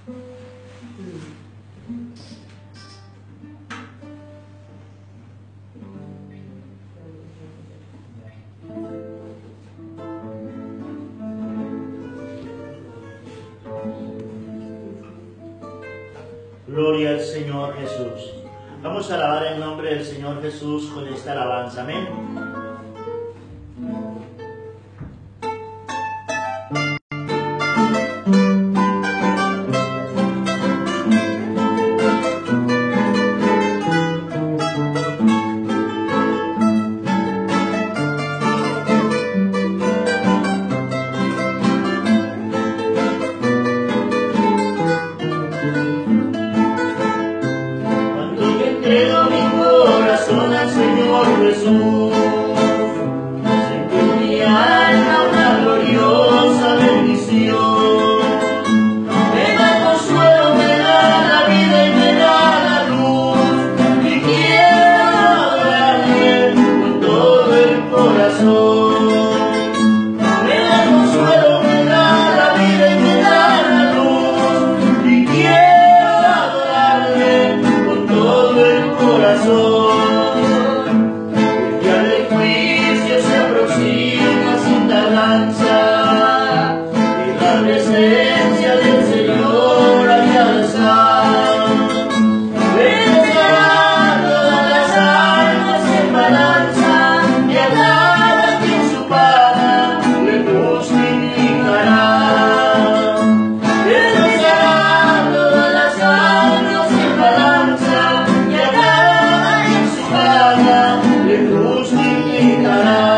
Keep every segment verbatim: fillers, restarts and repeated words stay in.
Gloria al Señor Jesús. Vamos a alabar el nombre del Señor Jesús con esta alabanza. Amén. Entrego mi corazón al Señor Jesús, siento en mi alma una gloriosa bendición. Me da consuelo, me da la vida y me da la luz, y quiero adorarle con todo el corazón. Me da consuelo, me da la vida y me da la luz, y quiero adorarle con todo el corazón. El día del juicio se aproxima sin tardanza, y la presencia del Señor allá está. Vencerá todas las almas en balanza, y a cada quien su paga le justificará. Vencerá todas las almas en balanza, y a cada quien su paga le justificará.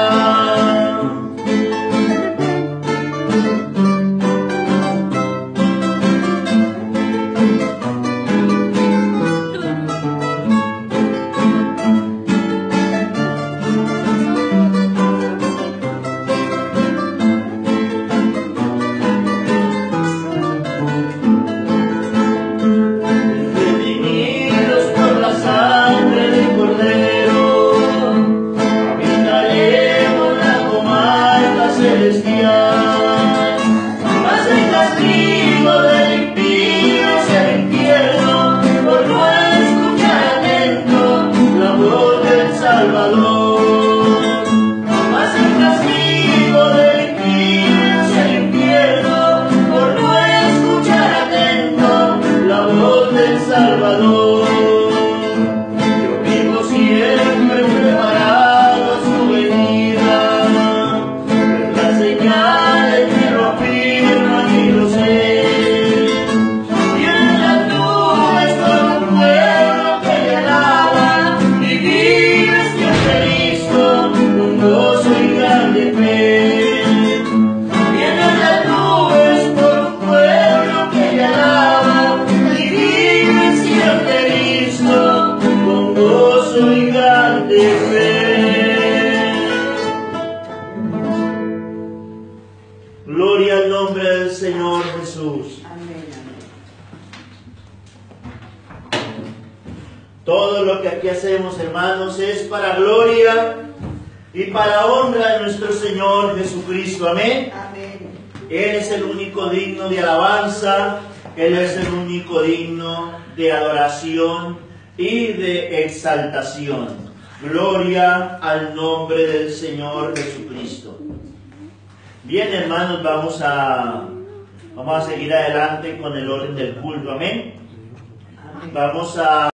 Redimidos por la sangre del Cordero, habitaremos la comarca celestial. Mas el castigo del impío será el infierno, por no escuchar atento la voz del Salvador. Mas el castigo del impío será el infierno, por no escuchar atento la voz del Salvador. Yo vivo siempre preparado a su venida, las señales me lo afirman y lo sé. Y en las nubes todo un pueblo que le alaba, y vives que has Cristo con gozo y grande fe. Vienen las nubes por un pueblo que le alaba, y vives siempre Cristo con gozo y grande fe. Gloria al nombre del Señor Jesús. Amén. Todo lo que aquí hacemos, hermanos, es para gloria y para honra de nuestro Señor Jesucristo. Amén. Amén. Él es el único digno de alabanza, Él es el único digno de adoración y de exaltación. Gloria al nombre del Señor Jesucristo. Bien, hermanos, vamos a, vamos a seguir adelante con el orden del culto. Amén. Amén. Vamos a